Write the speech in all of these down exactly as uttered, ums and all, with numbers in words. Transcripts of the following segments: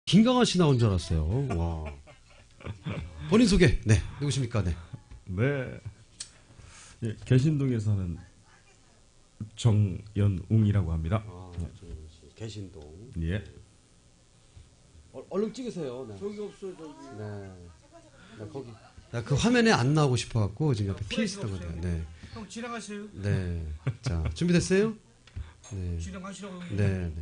김강한 씨 나온 줄 알았어요. 와. 본인 소개. 네. 누구십니까? 네. 네. 예, 개신동에 사는 정연웅이라고 합니다. 아, 개신동. 예. 어, 얼른 찍으세요. 네. 저기 없어 저기. 네. 나 거기. 나 그 화면에 안 나오고 싶어갖고 지금 옆에 피해 있었던 거예요. 네. 형 지나가세요. 네. 자, 준비됐어요? 네. 지나가시라고. 네. 네.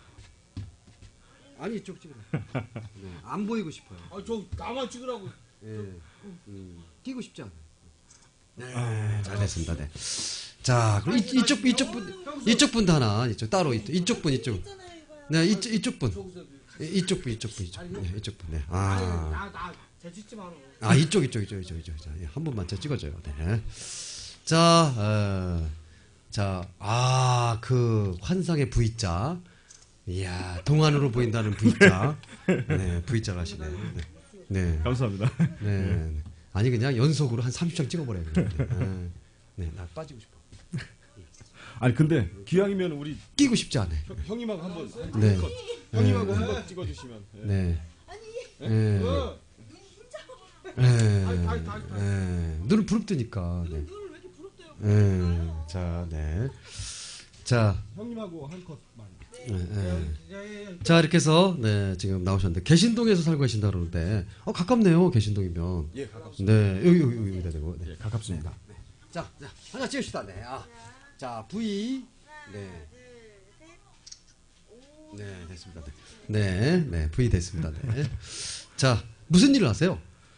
아니 이쪽 찍으라. 네. 안 보이고 싶어요. 아저 나만 찍으라고. 네. 음, 뛰고 싶지 않아요. 네. 잘 됐습니다. 네. 자, 그럼 이, 이쪽 이쪽 분 이쪽 분도 하나 이쪽 따로 이쪽, 이쪽 분 이쪽. 네, 이쪽 이쪽 분. 이쪽 분 이쪽 분 이쪽. 네, 이쪽 분. 네. 아. 나나 대짓지 마라. 아, 이쪽 이쪽 이쪽 이쪽 이쪽. 자, 한 분만 더 찍어줘요. 네. 자, 어, 자, 아, 그 환상의 V자. 이야, 동안으로 보인다는 V자. 네, V자가 하시네. 네. 네. 감사합니다. 네. 아니 그냥 연속으로 한 삼십 장 찍어버려요. 네. 네, 나 빠지고 싶어. 아니 근데 기왕이면 우리 끼고 싶지 않아. 형, 형님하고 한번 네. 형님하고 네. 한번 찍어주시면. 예. 네. 네. 네. 어. 네. 다이, 다이, 다이. 네. 눈을 부릅뜨니까. 네. 네. 자, 네. 자, 형님하고 한 컷만. 네. 네. 예, 자, 이렇게 해서 네, 지금 나오셨는데 개신동에서 살고 계신다 그러는데 어 가깝네요. 개신동이면. 예, 가깝습니다. 네. 여기 여기 여기 여기다 대고. 네. 예, 가깝습니다. 자, 자, 하나 찍읍시다. 네. 아. 자, V. 네. 네, 됐습니다. 네. 네, 네, V 됐습니다. 네. 자, 무슨 일을 하세요?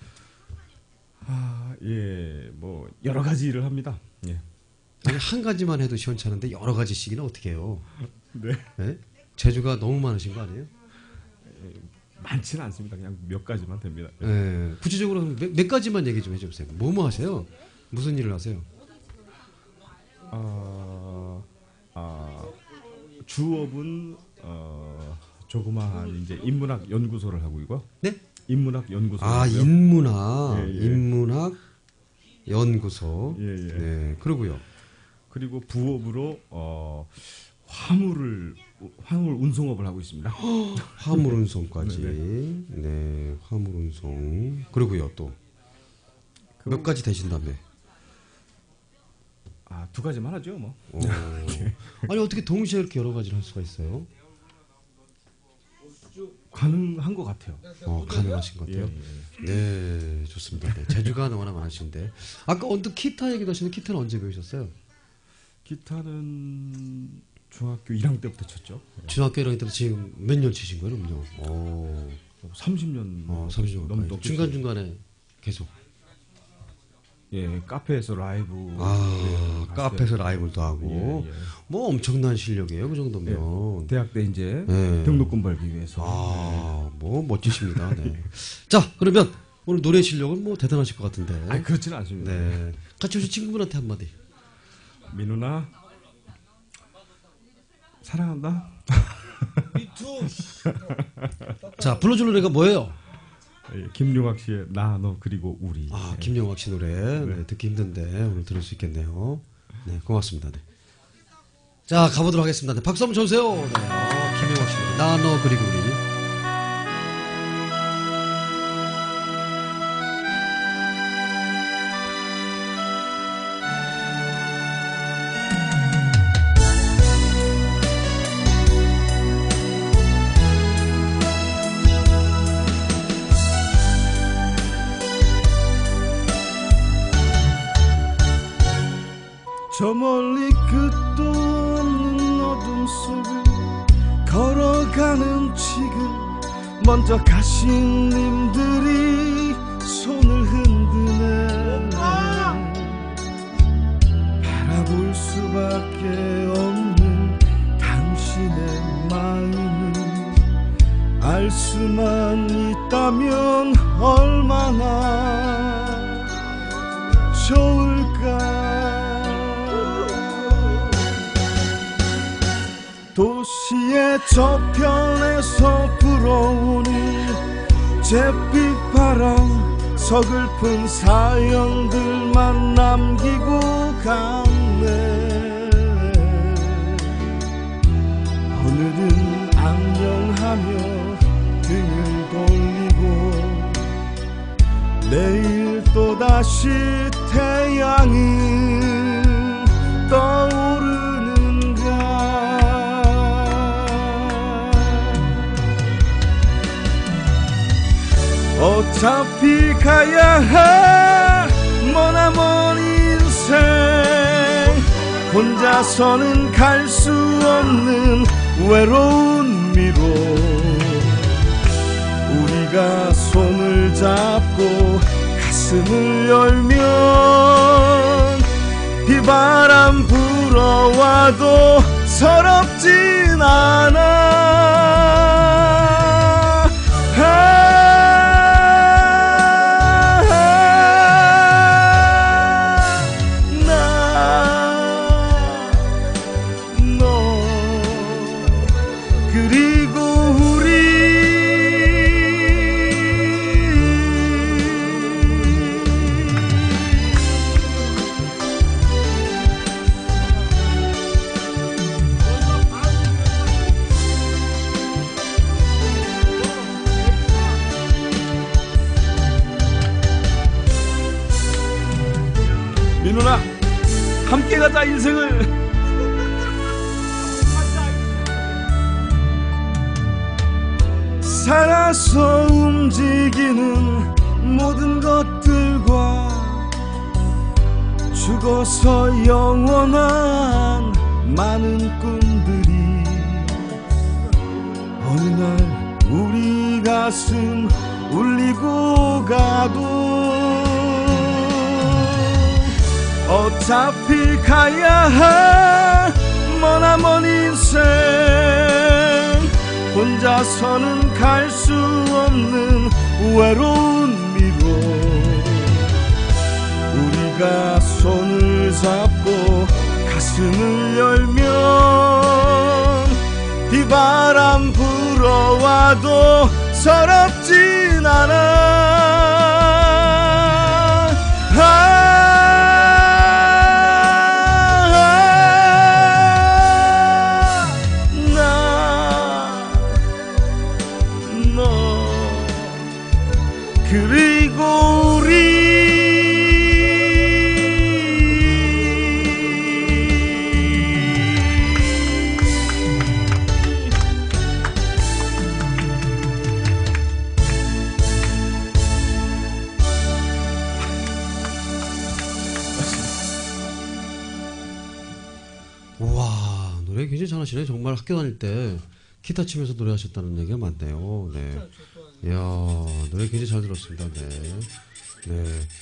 아, 예, 뭐 여러 가지 일을 합니다. 예. 아니, 한 가지만 해도 시원찮은데 여러 가지씩이나 어떻게 해요? 네. 네? 재주가 너무 많으신 거 아니에요? 많지는 않습니다. 그냥 몇 가지만 됩니다. 네. 구체적으로 몇, 몇 가지만 얘기 좀 해주세요. 뭐 뭐 하세요? 무슨 일을 하세요? 아, 아 주업은 어, 조그마한 이제 인문학 연구소를 하고 있고. 네? 인문학 연구소. 아, 인문학, 예, 예. 인문학 연구소. 예, 예. 네, 그러고요. 그리고 부업으로 어, 화물을 화물 운송업을 하고 있습니다. 화물 운송까지. 네, 네, 화물 운송. 그리고요 또 몇 가지 되신다며? 아, 두 가지만 하죠, 뭐. 어. 아니 어떻게 동시에 이렇게 여러 가지를 할 수가 있어요? 가능한 것 같아요. 어, 가능하신 것 같아요. 예, 예. 네, 좋습니다. 네, 재주가 너무나 많으신데 아까 언뜻 기타 얘기도 하시는데 기타는 언제 배우셨어요? 기타는 중학교 일 학년 때부터 쳤죠. 중학교 일 학년 때부터 지금 몇 년 치신 거예요, 그럼요? 오, 삼십 년, 어, 삼십 년 넘 넘 중간 중간에 계속. 예, 카페에서 라이브. 아, 예, 카페에서 라이브도 하고. 예, 예. 뭐 엄청난 실력이에요, 그 정도면. 예, 대학 때 이제 네. 등록금 벌기 위해서. 아, 뭐 멋지십니다. 네. 자, 그러면 오늘 노래 실력은 뭐 대단하실 것 같은데. 아니, 그렇지는 않습니다. 네. 같이 오신 친구분한테 한마디. 민우나 사랑한다. 미투. 자, 불러줄 노래가 뭐예요? 예, 김용학 씨의 나 너 그리고 우리. 아, 예. 김영학 씨 노래. 네, 듣기 힘든데 오늘 들을 수 있겠네요. 네, 고맙습니다. 네. 자, 가보도록 하겠습니다. 네, 박수 한번 쳐주세요. 네, 아, 김영학 씨 노래. 나 너 그리고 우리. 저 멀리 끝도 없는 어둠 속을 걸어가는 지금 먼저 가신 님들이 손을 흔드네. 바라볼 수밖에 없는 당신의 마음을 알 수만 있다면 얼마나 좋을까. 도시의 저편에서 불어오는 잿빛바람 서글픈 사연들만 남기고 갔네. 오늘은 안녕하며 등을 돌리고 내일 또다시 태양은 떠오르는가. 어차피 가야 할 머나먼 인생 혼자서는 갈 수 없는 외로운 미로 우리가 손을 잡고 가슴을 열면 비바람 불어와도 서럽진 않아. 민훈아 함께 가자 인생을. 살아서 움직이는 모든 것들과 죽어서 영원한 많은 꿈들이 어느 날 우리 가슴 울리고 가도 어차피 가야 할 머나먼 인생 혼자서는 갈 수 없는 외로운 미로 우리가 손을 잡고 가슴을 열면 비바람 불어와도 서럽진 않아. 그리고 우리 우와, 노래 굉장히 잘하시네. 정말 학교 다닐 때 기타 치면서 노래하셨다는 얘기가 많네요. 네. 이야, 노래 굉장히 잘 들었습니다. 네. 네.